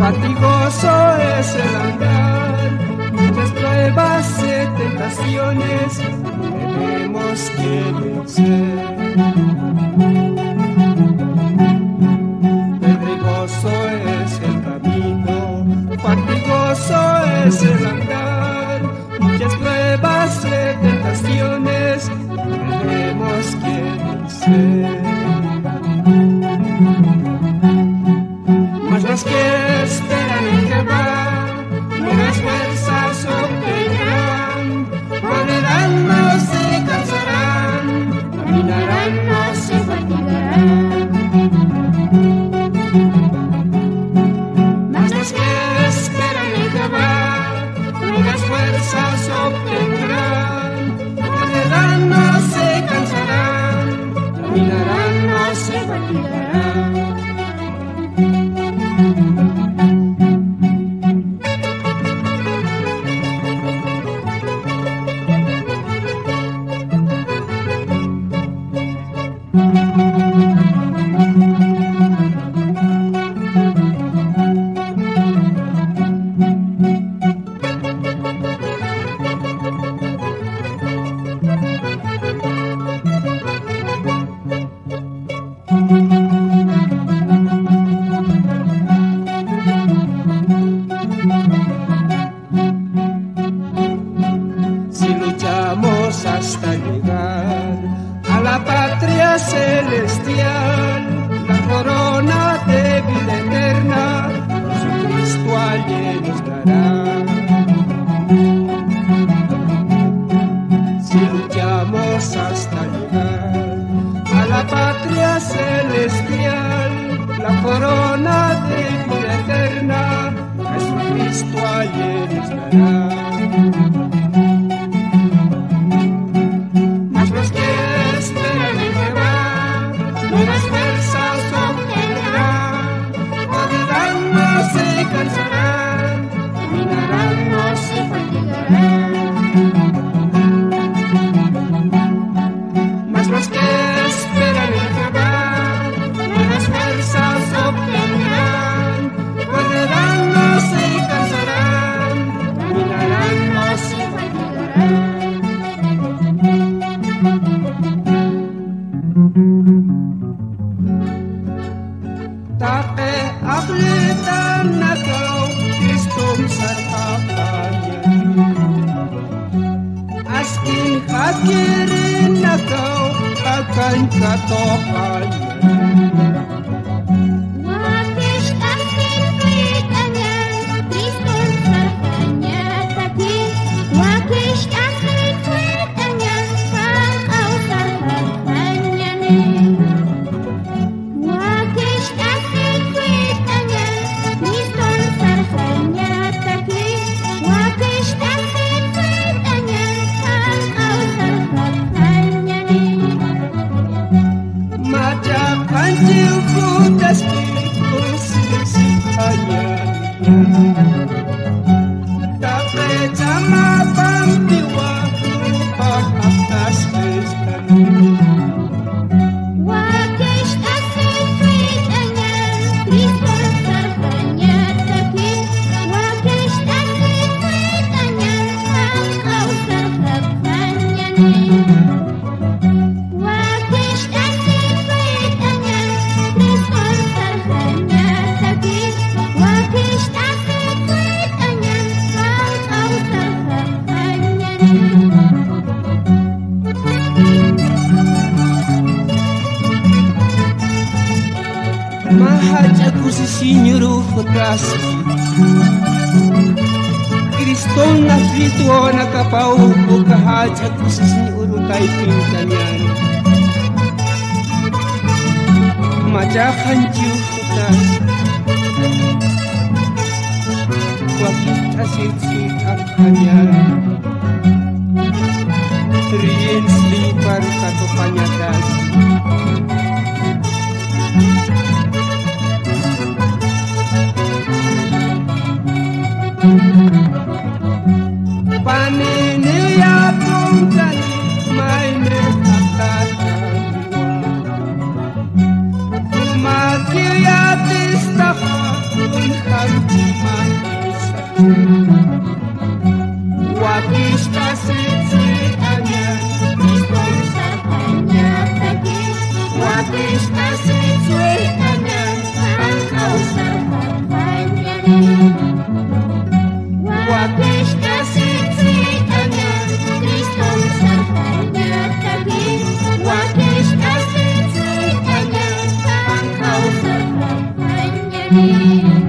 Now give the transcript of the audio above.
fatigoso es el andar, muchas pruebas y tentaciones tenemos que vencer. Pedregoso es el camino, fatigoso es el andar, muchas pruebas y tentaciones tenemos que vencer. Mas los que esperan en Jehová, nuevas fuerzas obtendrán, correrán, no se cansarán, caminarán, no se fatigarán. Mas los que esperan en Jehová, nuevas fuerzas obtendrán, correrán, no se cansarán, caminarán, no se fatigarán. Si luchamos hasta llegar a la patria celestial, la corona de vida eterna, Jesucristo allí nos dará. Si luchamos hasta llegar a la patria celestial, la corona de vida eterna, Jesucristo allí nos dará. Nuevas fuerzas obtendrán, correrán, no se cansarán, caminarán, no se fatigarán. Mas los que esperan en Jehová, nuevas fuerzas obtendrán, correrán, no se cansarán, caminarán, no se fatigarán. Take aklitan na kau, Kristong sarkapannya. Asking hakirin na kau, akan katokannya. Mahajat ko si Sinyuro Fotasi, Kristong nafito nakapau ko kahajat ko si Sinyuro Taiping kanyan. Majakan jiw Fotasi, wakit asit-sit ang kanyan. Rien slipar kato panyadas. Paniniya pong kani may nekakatan. Kumakiyatis na ka kung kanji. Thank you.